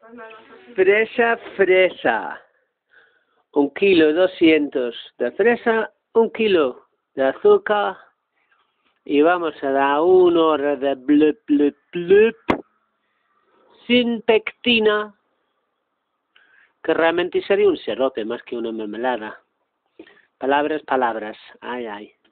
Fresa, fresa. 1,2 kilos de fresa, 1 kilo de azúcar. Y vamos a dar 1 hora de blup, blup, blup. Sin pectina. Que realmente sería un sirope más que una mermelada. Palabras, palabras. Ay, ay.